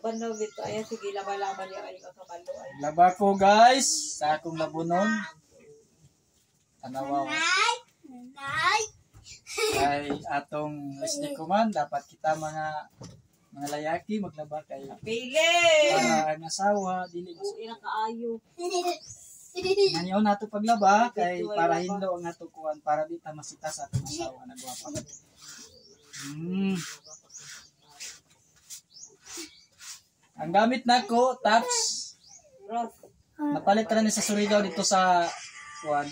Bando bito ay sige laban-laban ya ay kakabalo ay. Laba ko guys sa akong labunon. Tanawa. Kay atong lisdi ko man dapat kita mga layaki maglaba kay Pili. para ang asawa dili Ina kaayo. ngayon nato paglaba kay para hindo ang ato kuan para di ta masita sa atong asawa na gwapa. Ang gamit nako taps. Ros. Napalit ka na ni sa Surigao dito sa kuan.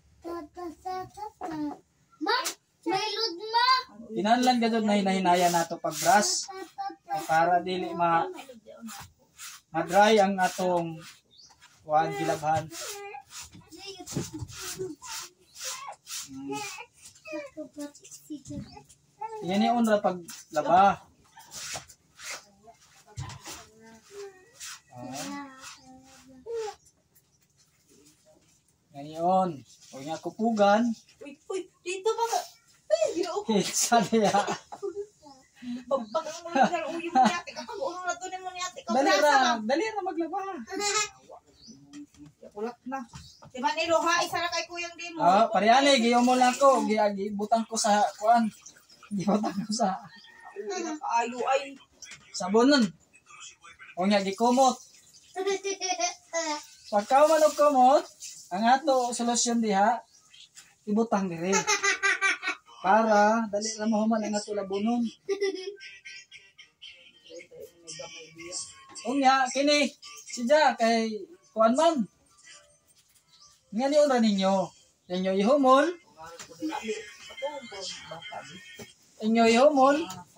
Ma, may load ma. Kinahanglan gadud na hinahinaya nato pag brush para dili ma-dry ang atong kuan gilabhan. Yan ni unra pag laba. Ngayon, huwag nga kupugan. Uy, dito ba ka? Ay, ginoo ko. Kitsa niya. Pagpagang mo na uyo mo yate. Kapag uno na to ni mo yate. Dali ra maglaba. Kulak na. Si Manilo ha, isa na kay Kuyang Dimo. Parehani, giyomol lang ko. Gibutang ko sa kuan. Gibutang ko sa Ayo ay. sabonon. O nga, gikumot. Pagka man og kumot, ang ato solusyon diha, ibutang diri. Para dali ra mahuman ang ato labunon. O nga, kini, sidya kay kuan man. Nga ni ra ninyo. Inyo ihumol. Inyo ihumol.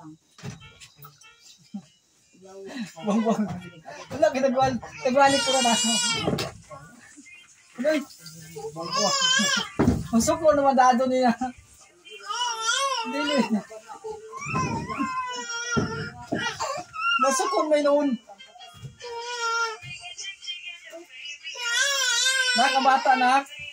Bongbong. Wala kita tagwali ko na. Uy. Bongbong. Masok ko naman dado niya. Dili. Masok ko may noon. Nakabata na.